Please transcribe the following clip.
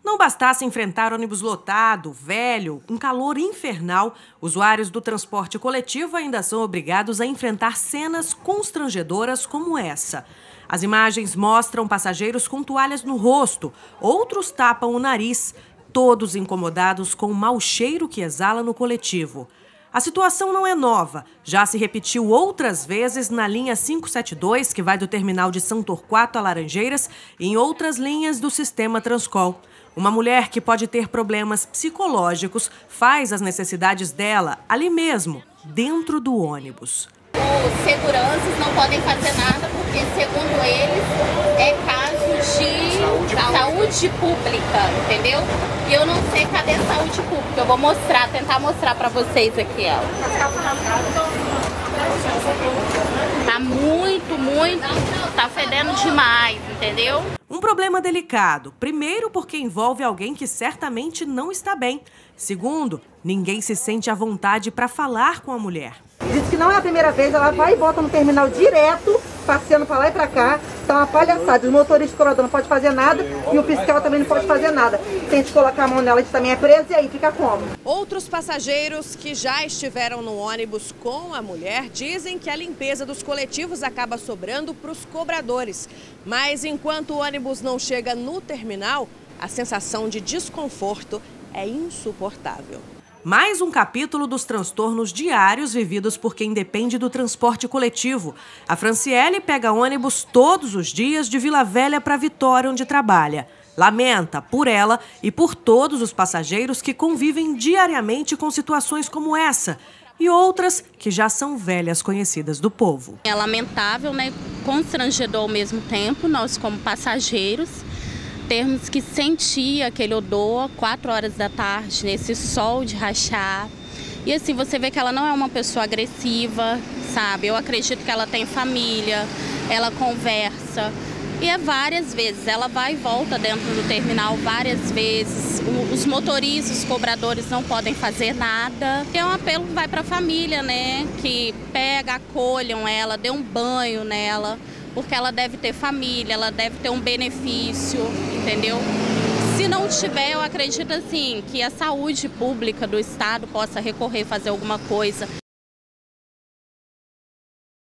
Não bastasse enfrentar ônibus lotado, velho, um calor infernal, usuários do transporte coletivo ainda são obrigados a enfrentar cenas constrangedoras como essa. As imagens mostram passageiros com toalhas no rosto, outros tapam o nariz, todos incomodados com o mau cheiro que exala no coletivo. A situação não é nova, já se repetiu outras vezes na linha 572, que vai do terminal de São Torquato a Laranjeiras, e em outras linhas do sistema Transcol. Uma mulher que pode ter problemas psicológicos faz as necessidades dela ali mesmo, dentro do ônibus. Os seguranças não podem fazer nada porque, segundo eles, é caso de saúde pública, entendeu? E eu não sei cadê a saúde pública. Eu vou tentar mostrar pra vocês aqui, ó. Tá tá fedendo demais, entendeu? Um problema delicado. Primeiro, porque envolve alguém que certamente não está bem. Segundo, ninguém se sente à vontade para falar com a mulher. Diz que não é a primeira vez, ela vai e volta no terminal direto, passeando para lá e para cá. Tá uma palhaçada. O motorista cobrador não pode fazer nada e o fiscal também não pode fazer nada. Se a gente colocar a mão nela, a gente também é preso e aí fica como? Outros passageiros que já estiveram no ônibus com a mulher dizem que a limpeza dos coletivos acaba sobrando para os cobradores. Mas enquanto o ônibus não chega no terminal, a sensação de desconforto é insuportável. Mais um capítulo dos transtornos diários vividos por quem depende do transporte coletivo. A Franciele pega ônibus todos os dias de Vila Velha para Vitória, onde trabalha. Lamenta por ela e por todos os passageiros que convivem diariamente com situações como essa e outras que já são velhas conhecidas do povo. É lamentável, né? Constrangedor ao mesmo tempo, nós como passageiros, termos que sentir aquele odor 4 horas da tarde, nesse sol de rachar. E assim, você vê que ela não é uma pessoa agressiva, sabe? Eu acredito que ela tem família, ela conversa. E é várias vezes, ela vai e volta dentro do terminal várias vezes. Os motoristas, os cobradores não podem fazer nada. É um apelo que vai para a família, né? Que pega, acolham ela, dê um banho nela. Porque ela deve ter família, ela deve ter um benefício, entendeu? Se não tiver, eu acredito assim, que a saúde pública do estado possa recorrer, fazer alguma coisa